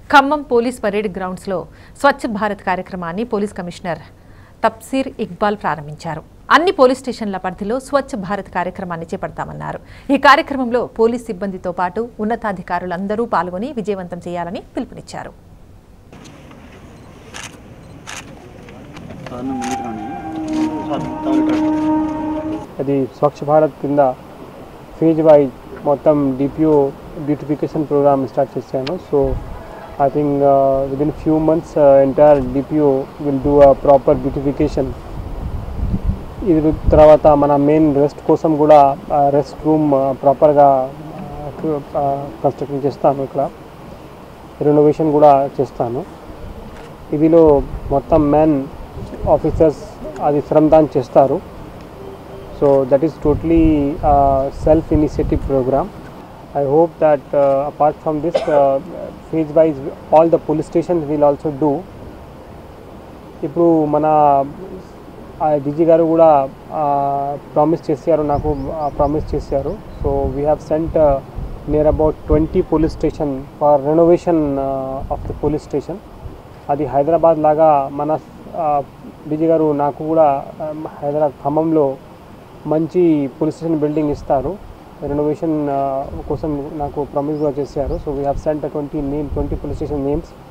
Khammam police parade గ్రౌండ్స్లో స్వచ్ఛ భారత్ కార్యక్రమాన్ని police commissioner Tafseer Iqbal ప్రారంభించారు. అన్ని పోలీస్ స్టేషన్ల పరిధిలో స్వచ్ఛ భారత్ కార్యక్రమాన్ని చేపడతామన్నారు. ఈ కార్యక్రమంలో పోలీస్ సిబ్బందితో పాటు ఉన్నతాధికారులందరూ పాల్గొని విజయవంతం చేయాలని పిలుపునిచ్చారు. అది స్వచ్ఛ భారత్ కింద ఫేజ్ వైజ్ మొత్తం డిపిఓ బ్యూటిఫికేషన్ ప్రోగ్రామ్ స్టార్ట్ చేశాను. So I think within few months entire DPO will do a proper beautification. ఇది తర్వాత మన మెయిన్ రెస్ట్ కోసం కూడా రెస్ట్ రూమ్ ప్రాపర్గా కన్స్ట్రక్షన్ చేస్తాను. ఇక్కడ రెనోవేషన్ కూడా చేస్తాను. ఇదిలో మొత్తం మెన్ ఆఫీసర్స్ అది శ్రమదాన్ చేస్తారు. So that is totally self initiative programme. I hope that apart from this phase wise all the police stations will also do. ఇప్పుడు మన డీజీ గారు కూడా ప్రామిస్ చేశారు, నాకు ప్రామిస్ చేశారు. So we have sent near about 20 police station for renovation of the police station. అది హైదరాబాద్ లాగా మన డీజీ గారు నాకు కూడా ఖమ్మంలో మంచి పోలీస్ స్టేషన్ బిల్డింగ్ ఇస్తారు. రెనోవేషన్ కోసం నాకు ప్రామిస్ కూడా చేశారు. So we have sent 20 police station names.